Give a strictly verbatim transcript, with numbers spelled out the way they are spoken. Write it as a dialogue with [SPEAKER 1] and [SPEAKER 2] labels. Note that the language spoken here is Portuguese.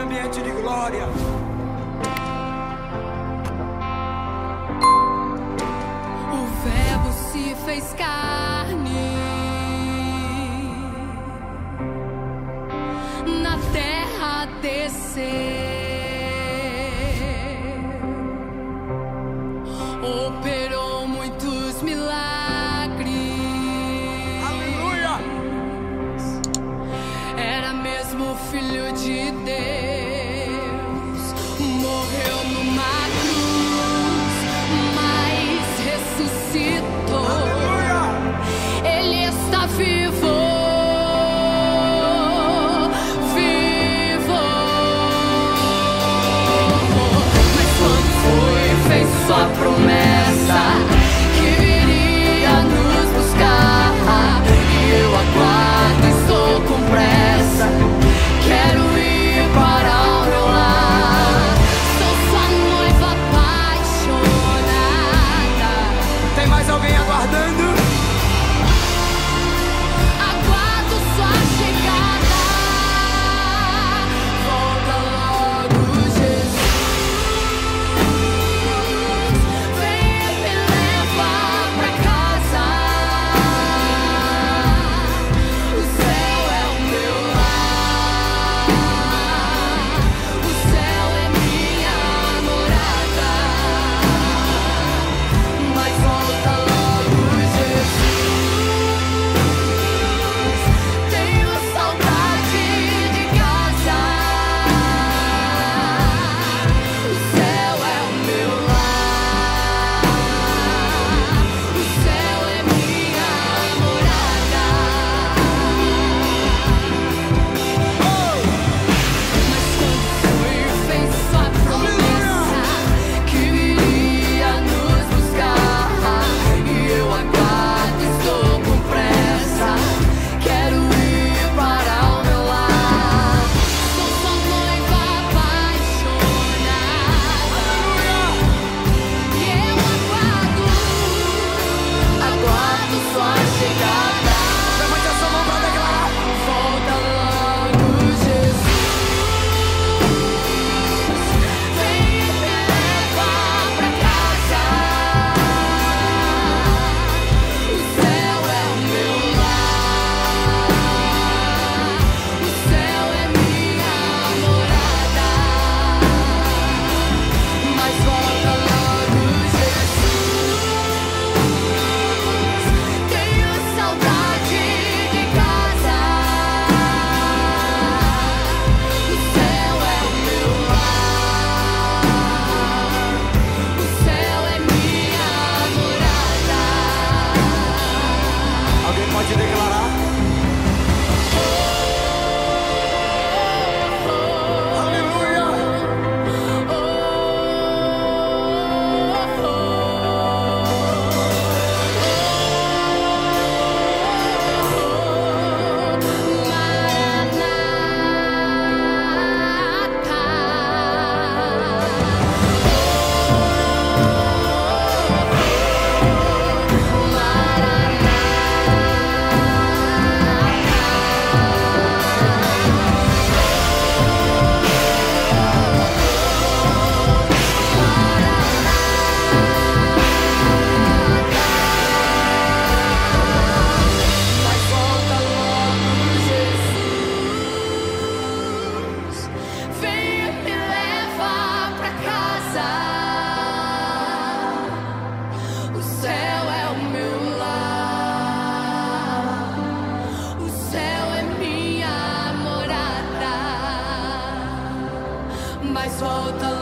[SPEAKER 1] ambiente de glória.
[SPEAKER 2] O Verbo se fez carne, na terra desceu, operou muitos milagres.
[SPEAKER 1] Aleluia!
[SPEAKER 2] Era mesmo filho de Deus, morreu numa cruz, mas ressuscitou.
[SPEAKER 1] Aleluia!
[SPEAKER 2] Ele está vivo, vivo. Mas quando foi, fez sua promessa que viria nos buscar, e eu aguardo, estou com pressa. Quero ir para o meu lar. Sou sua noiva apaixonada.
[SPEAKER 1] Tem mais alguém aguardando?
[SPEAKER 2] Aguardo sua chegada. Volta logo, Jesus. Vem e me leva pra casa. O céu é o meu lar. O céu é minha morada. Mas volta logo, Jesus. Tenho saudade de casa. O céu é o meu lar. O céu é minha morada. Mas quando foi, fez sua promessa que viria nos buscar, e eu aguardo, estou com pressa. Quero ir para o meu lar. Sou sua noiva apaixonada. E eu aguardo, aguardo sua chegada.
[SPEAKER 1] Levante a sua mão para declarar.
[SPEAKER 2] Volta logo, Jesus. Vem e me leva pra casa. O céu é o meu lar. O céu é minha morada. Mas volta logo, Jesus. Tenho saudade de casa. O céu é o meu lar. O céu é minha morada.
[SPEAKER 1] Alguém pode declarar? Aleluia!
[SPEAKER 2] Mas volta logo, Jesus. Vem e me leva pra casa. O céu é o meu lar. O céu é minha morada. Mas volta